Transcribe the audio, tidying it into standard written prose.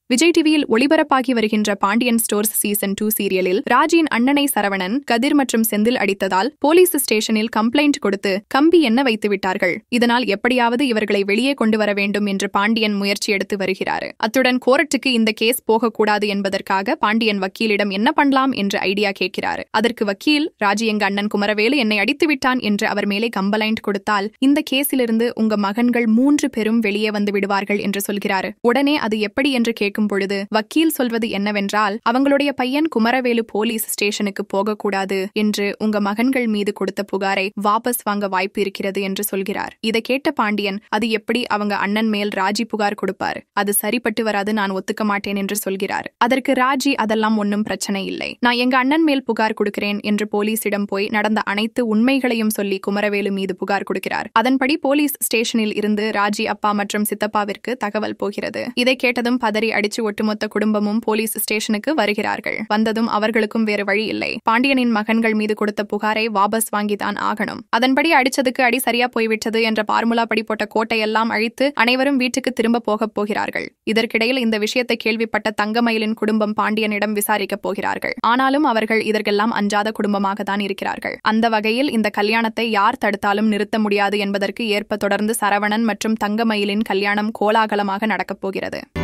விஜய் டிவியில் ஒளிபரப்பாகி வருகின்ற Pandian stores season 2 சீரியலில் ராஜியின் அண்ணனை சரவணன், கதிர் மற்றும் செந்தில் அடித்ததால் போலீஸ் ஸ்டேஷனில் கம்ப்ளைண்ட் கொடுத்து கம்பி என்ன வைத்து விட்டார்கள். இதனால் எப்படியாவது இவர்களை வெளியே கொண்டு வர வேண்டும் என்று பாண்டியன் முயற்சி எடுத்து வருகிறார். அத்துடன் கோர்ட்டுக்கு இந்த கேஸ் போகக்கூடாது என்பதற்காக பாண்டியன் வக்கீலிடம் என்ன பண்ணலாம் என்று ஐடியா கேட்கிறார். அதற்கு வக்கீல், ராஜி எங்க அண்ணன் குமரவேலு என்னை அடித்து விட்டான் என்று அவர் மேலே கம்ப்ளைண்ட் கொடுத்தால் இந்த கேஸிலிருந்து உங்க மகன்கள் 3 பேரும் வெளியே வந்து விடுவார்கள் என்று சொல்கிறார். உடனே அது எப்படி என்று கேட்கும் பொழுது வக்கீல் சொல்வது என்னவென்றால், அவங்களுடைய பையன் குமரவேலு போலீஸ் ஸ்டேஷனுக்கு போகக்கூடாது என்று உங்க மகன்கள் மீது கொடுத்த புகாரை வாபஸ் வாங்க வாய்ப்பு இருக்கிறது என்று சொல்கிறார். இதை கேட்ட பாண்டியன், அது எப்படி அவங்க அண்ணன் மேல் ராஜி புகார் கொடுப்பார், அது சரிப்பட்டு வராது, நான் ஒத்துக்க மாட்டேன் என்று சொல்கிறார். அதற்கு ராஜி, அதெல்லாம் ஒன்னும் பிரச்சனை இல்லை, நான் எங்க அண்ணன் மேல் புகார் கொடுக்கிறேன் என்று போலீசிடம் போய் நடந்த அனைத்து உண்மைகளையும் சொல்லி குமரவேலு மீது புகார் கொடுக்கிறார். அதன்படி போலீஸ் ஸ்டேஷனில் இருந்து ராஜி அப்பா மற்றும் சித்தப்பாவிற்கு தகவல் போகிறது. இதை கேட்டதும் பதறி அடிச்சு ஒட்டுமொத்த குடும்பமும் போலீஸ் ஸ்டேஷனுக்கு வருகிறார்கள். வந்ததும் அவர்களுக்கும் வேறு வழி இல்லை, பாண்டியனின் மகன்கள் மீது கொடுத்த புகாரை வாபஸ் வாங்கித்தான் ஆகணும். அதன்படி அடிச்சதுக்கு அடி சரியா போய்விட்டது என்ற பார்முலா படி போட்ட கோட்டையெல்லாம் அழித்து அனைவரும் வீட்டுக்கு திரும்ப போகப் போகிறார்கள். இதற்கிடையில் இந்த விஷயத்தை கேள்விப்பட்ட தங்கமயிலின் குடும்பம் பாண்டியனிடம் விசாரிக்கப் போகிறார்கள். ஆனாலும் அவர்கள் இதற்கெல்லாம் அஞ்சாத குடும்பமாக தான் இருக்கிறார்கள். அந்த வகையில் இந்த கல்யாணத்தை யார் தடுத்தாலும் நிறுத்த முடியாது என்பதற்கு ஏற்ப தொடர்ந்து சரவணன் மற்றும் தங்கமயிலின் கல்யாணம் கோலாகலமாக நடக்கப் போகிறது.